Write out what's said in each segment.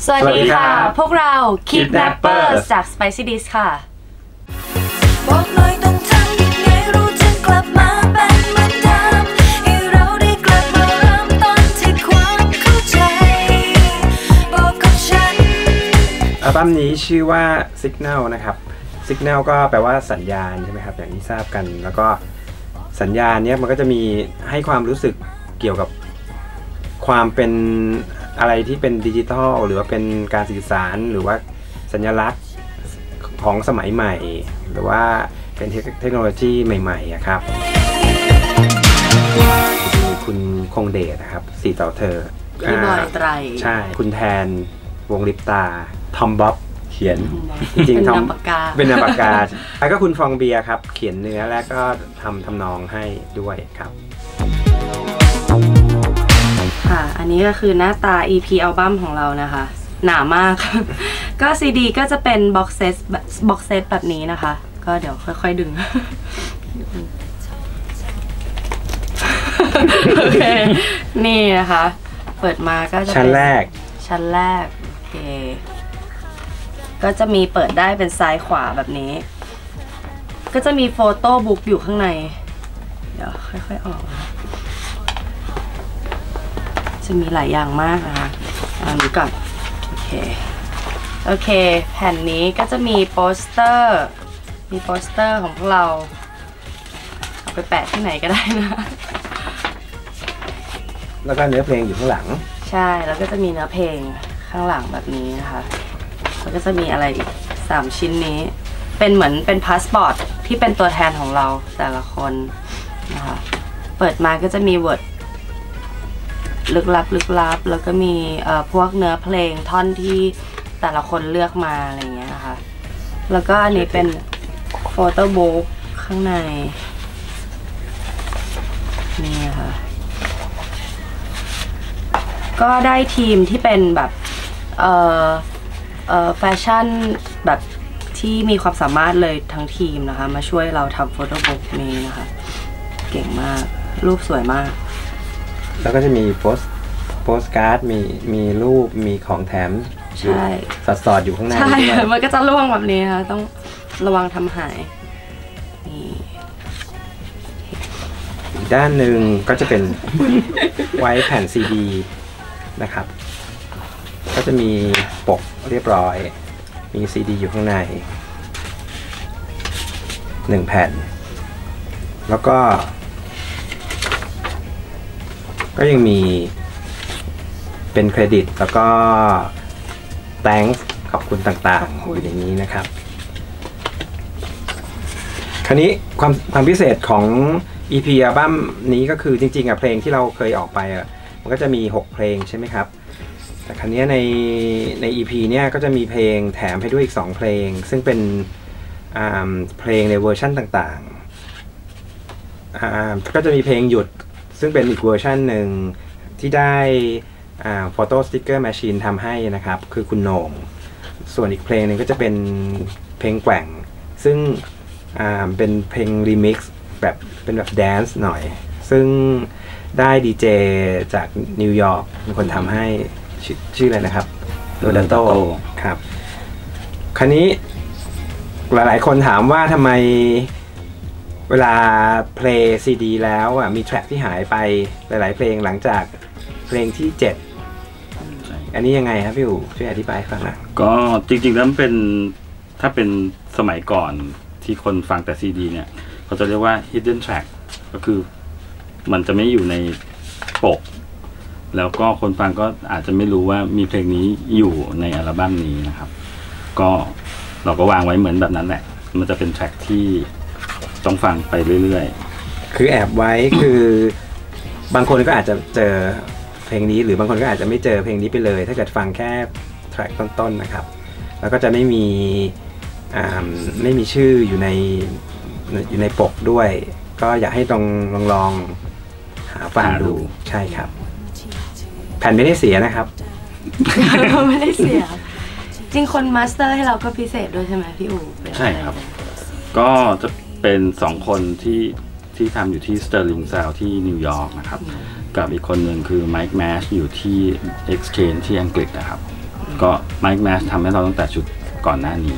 สวัสดีค่ะพวกเรา Kidnappers จาก Spicy Dish ค่ะบอกหน่อยต้องทำยังไงรู้จึงกลับมาเป็นเหมือนเดิมให้เราได้กลับมาเริ่มต้นที่ความเข้าใจบอกกับฉันอัลบั้มนี้ชื่อว่า Signal นะครับ Signal ก็แปลว่าสัญญาณใช่ไหมครับอย่างที่ทราบกันแล้วก็สัญญาณเนี้ยมันก็จะมีให้ความรู้สึกเกี่ยวกับความเป็นอะไรที่เป็นดิจิทัลหรือว่าเป็นการสื่อสารหรือว่าสัญลักษณ์ของสมัยใหม่หรือว่าเป็นเทคโนโลยีใหม่ๆครับมีคุณคงเดชนะครับสี่ต่อเธอพี่บอยไตรใช่คุณแทนวงลิปตาทอมบ๊อบเขียนจริงๆทอมเป็นนามปากกาแล้วก็คุณฟองเบียร์ครับเขียนเนื้อและก็ทำนองให้ด้วยครับค่ะอันนี้ก็คือหน้าตา EP อัลบั้มของเรานะคะหนามากก็ซีดีก็จะเป็นบ็อกเซตแบบนี้นะคะก็เดี๋ยวค่อยๆดึงโอเคนี่นะคะเปิดมาก็จะชั้นแรกโอเคก็จะมีเปิดได้เป็นซ้ายขวาแบบนี้ก็จะมีโฟโต้บุ๊กอยู่ข้างในเดี๋ยวค่อยๆออกจะมีหลายอย่างมากนะคะอันนี้ก่อนโอเคแผ่นนี้ก็จะมีโปสเตอร์ของพวกเราเอาไปแปะที่ไหนก็ได้นะแล้วก็เนื้อเพลงอยู่ข้างหลังใช่แล้วก็จะมีเนื้อเพลงข้างหลังแบบนี้นะคะแล้วก็จะมีอะไรอีก3ชิ้นนี้เป็นเหมือนเป็นพาสปอร์ตที่เป็นตัวแทนของเราแต่ละคนนะคะเปิดมาก็จะมีเวิร์ดลึกลับแล้วก็มีพวกเนื้อเพลงท่อนที่แต่ละคนเลือกมาอะไรเงี้ยนะคะแล้วก็อันนี้เป็นโฟโต้บุ๊กข้างในนี่ค่ะก็ได้ทีมที่เป็นแบบแฟชั่นแบบที่มีความสามารถเลยทั้งทีมนะคะมาช่วยเราทำโฟโต้บุ๊กนี้นะคะเก่งมากรูปสวยมากแล้วก็จะมีโพสการ์ดมีรูปมีของแถมใช่สอดอยู่ข้างในใช่มันก็จะล่วงแบบนี้ค่ะต้องระวังทำหายนี่อีกด้านหนึ่งก็จะเป็นไว้แผ่นซีดีนะครับก็จะมีปกเรียบร้อยมีซีดีอยู่ข้างใน1แผ่นแล้วก็ยังมีเป็นเครดิตแล้วก็ thanks ขอบคุณต่างๆอยู่ในนี้นะครับคราวนี้ความพิเศษของ EP อัลบั้มนี้ก็คือจริงๆเพลงที่เราเคยออกไปมันก็จะมี6เพลงใช่ไหมครับแต่คราวนี้ใน EP เนี่ยก็จะมีเพลงแถมให้ด้วยอีก2เพลงซึ่งเป็นเพลงในเวอร์ชั่นต่างๆก็จะมีเพลงหยุดซึ่งเป็นอีกเวอร์ชันหนึ่งที่ได้Photo Sticker Machine ทำให้นะครับคือคุณโหน่งส่วนอีกเพลงหนึ่งก็จะเป็นเพลงแกว่งซึ่งเป็นเพลงรีมิกซ์แบบเป็นแบบแดนซ์หน่อยซึ่งได้ดีเจจากนิวยอร์กเป็นคนทำให้ชื่ออะไรนะครับโรดันโตครับคราวนี้หลายๆคนถามว่าทำไมเวลาเพลย์ซีดีแล้วมีแทร็กที่หายไปหลายๆเพลงหลังจากเพลงที่7อันนี้ยังไงครับพี่อู๋ช่วยอธิบายฟังนะก็จริงๆแล้วเป็นถ้าเป็นสมัยก่อนที่คนฟังแต่ซีดีเนี่ยเขาจะเรียกว่า hidden track ก็คือมันจะไม่อยู่ในปกแล้วก็คนฟังก็อาจจะไม่รู้ว่ามีเพลงนี้อยู่ในอัลบั้มนี้นะครับก็เราก็วางไว้เหมือนแบบนั้นแหละมันจะเป็นแทร็กที่ต้องฟังไปเรื่อยๆคือแอบไว้คือบางคนก็อาจจะเจอเพลงนี้หรือบางคนก็อาจจะไม่เจอเพลงนี้ไปเลยถ้าเกิดฟังแค่แทร็กต้นๆนะครับแล้วก็จะไม่มีชื่ออยู่ในปกด้วยก็อยากให้ลองหาฟังดูใช่ครับแผ่นไม่ได้เสียนะครับไม่ได้เสียจริงคนมาสเตอร์ให้เราก็พิเศษด้วยใช่ไหมพี่อู๋ใช่ครับก็จะเป็น2คนที่ทำอยู่ที่ Sterling Sound ที่นิวยอร์กนะครับกับอีกคนหนึ่งคือ Mike Mash อยู่ที่ Exchange ที่อังกฤษนะครับก็ Mike Match ทำให้เราตั้งแต่ชุดก่อนหน้านี้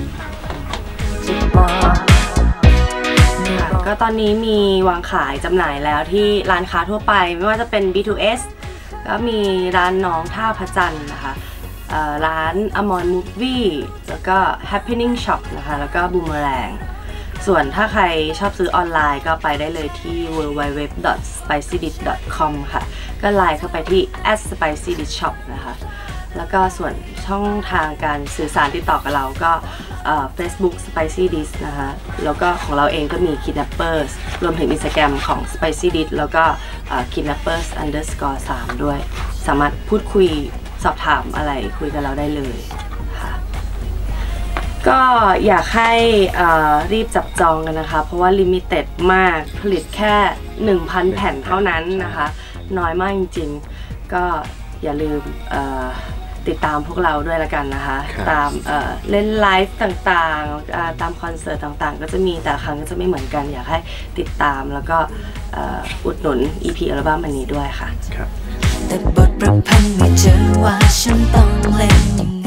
ก็ตอนนี้มีวางขายจำหน่ายแล้วที่ร้านค้าทั่วไปไม่ว่าจะเป็น B2S ก็มีร้านน้องท่าพระจันทร์นะคะร้าน Amon Movie แล้วก็ Happening Shop นะคะแล้วก็ Boomerang ส่วนถ้าใครชอบซื้อออนไลน์ก็ไปได้เลยที่ www.spicydish.com ค่ะก็ไลน์เข้าไปที่ @spicydish.shop นะคะแล้วก็ส่วนช่องทางการสื่อสารติดต่อกับเราก็Facebook Spicy Dish นะคะแล้วก็ของเราเองก็มี Kidnappers รวมถึง Instagram ของ Spicy Dish แล้วก็kidnappers_3 ด้วยสามารถพูดคุยสอบถามอะไรคุยกับเราได้เลยค่ะก็อยากให้รีบจับจองกันนะคะเพราะว่าลิมิเต็ดมากผลิตแค่ 1,000 แผ่นเท่านั้นนะคะน้อยมากจริงๆก็อย่าลืมติดตามพวกเราด้วยละกันนะคะตามเล่นไลฟ์ต่างๆตามคอนเสิร์ตต่างๆก็จะมีแต่ละครั้งก็จะไม่เหมือนกันอยากให้ติดตามแล้วก็อุดหนุน EP อัลบั้มอันนี้ด้วยค่ะแต่บทประพันธ์ไม่เจอว่าฉันต้องเล่น